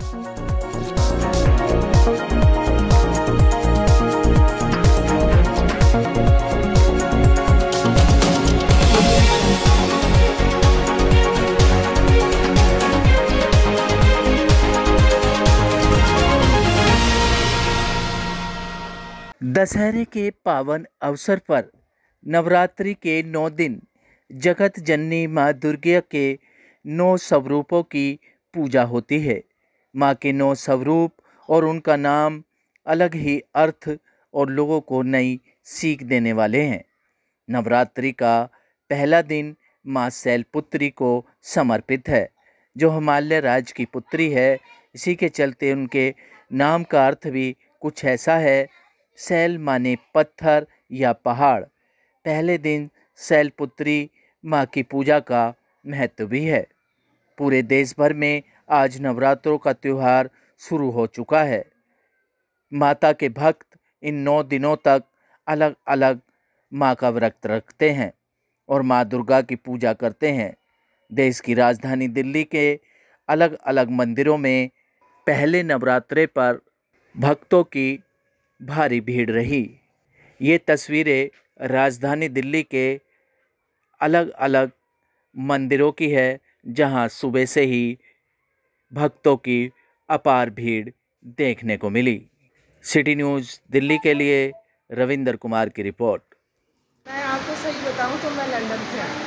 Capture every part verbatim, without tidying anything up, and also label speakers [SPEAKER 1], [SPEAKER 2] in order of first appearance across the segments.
[SPEAKER 1] दशहरे के पावन अवसर पर नवरात्रि के नौ दिन जगत जननी माँ दुर्गा के नौ स्वरूपों की पूजा होती है। माँ के नौ स्वरूप और उनका नाम अलग ही अर्थ और लोगों को नई सीख देने वाले हैं। नवरात्रि का पहला दिन माँ शैलपुत्री को समर्पित है, जो हिमालय राज्य की पुत्री है। इसी के चलते उनके नाम का अर्थ भी कुछ ऐसा है। शैल माने पत्थर या पहाड़। पहले दिन शैलपुत्री माँ की पूजा का महत्व भी है। पूरे देश भर में आज नवरात्रों का त्यौहार शुरू हो चुका है। माता के भक्त इन नौ दिनों तक अलग अलग माँ का व्रत रखते हैं और माँ दुर्गा की पूजा करते हैं। देश की राजधानी दिल्ली के अलग अलग मंदिरों में पहले नवरात्रे पर भक्तों की भारी भीड़ रही। ये तस्वीरें राजधानी दिल्ली के अलग अलग मंदिरों की है, जहां सुबह से ही भक्तों की अपार भीड़ देखने को मिली। सिटी न्यूज़ दिल्ली के लिए रविंदर कुमार की रिपोर्ट।
[SPEAKER 2] मैं आपको सही बताऊं तो मैं लंदन से आई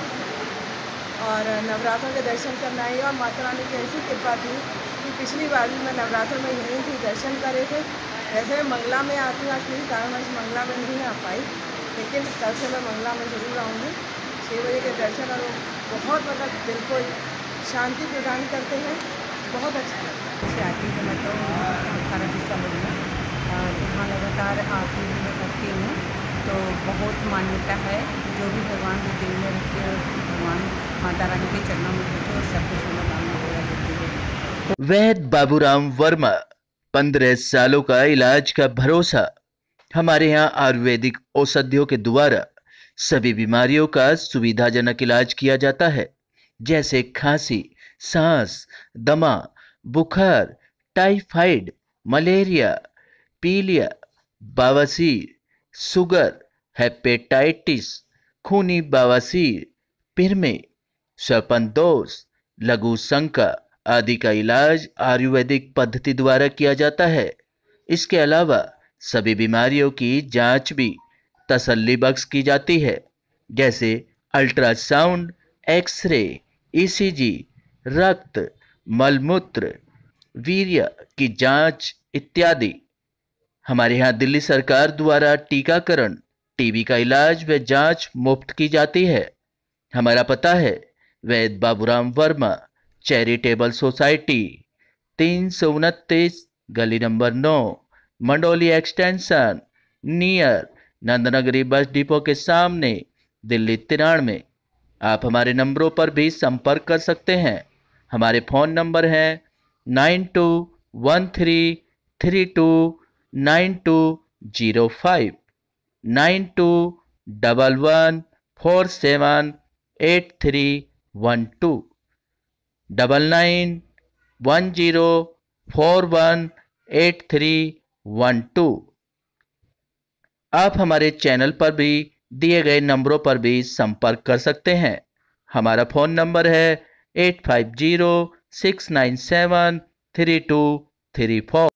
[SPEAKER 2] और नवरात्रों के दर्शन करना आई और माता रानी की ऐसी कृपा थी कि पिछली बार भी मैं नवरात्र में यहीं थी, दर्शन करे थे। वैसे मैं मंगला में आती हूँ, आज किसी कारणवश मंगला में नहीं आ पाई, लेकिन कल से मैं मंगला में ज़रूर आऊँगी। छः बजे के दर्शन और बहुत मतलब दिल को शांति प्रदान करते हैं, बहुत अच्छा लगता है।
[SPEAKER 3] से आती हूँ मैं तो अठारह दिसंबर में और यहाँ लगातार आती हूँ मैं करती हूँ, तो बहुत मान्यता है। जो भी भगवान के दिल में रखते हैं भगवान माता रानी के चरणों में रखते और सब कुछ मनोकामना पूरा करती है।
[SPEAKER 1] वैद्य बाबूराम वर्मा, पंद्रह सालों का इलाज का भरोसा। हमारे यहाँ आयुर्वेदिक औषधियों के द्वारा सभी बीमारियों का सुविधाजनक इलाज किया जाता है, जैसे खांसी, सांस, दमा, बुखार, टाइफाइड, मलेरिया, पीलिया, बवासीर, शुगर, हेपेटाइटिस, खूनी बवासीर, पिरमे, श्वापनदोष, लघु शंका आदि का इलाज आयुर्वेदिक पद्धति द्वारा किया जाता है। इसके अलावा सभी बीमारियों की जांच भी तसल्ली बख्श की जाती है, जैसे अल्ट्रासाउंड, एक्सरे, ईसीजी, रक्त, मलमूत्र, वीर्य की जांच इत्यादि। हमारे यहाँ दिल्ली सरकार द्वारा टीकाकरण, टीबी का इलाज व जांच मुफ्त की जाती है। हमारा पता है वैद्य बाबूराम वर्मा चैरिटेबल सोसाइटी, तीन सौ उनतीस, गली नंबर नौ, Mandoli extension, near Nandnagari bus depot के सामने, दिल्ली तिरानवे। आप हमारे नंबरों पर भी संपर्क कर सकते हैं। हमारे फ़ोन नंबर हैं nine two one three three two nine two zero five, nine two double one four seven eight three one two, double nine one zero four one eight three one two. आप हमारे channel पर भी दिए गए नंबरों पर भी संपर्क कर सकते हैं। हमारा फ़ोन नंबर है eight five zero six nine seven three two three four.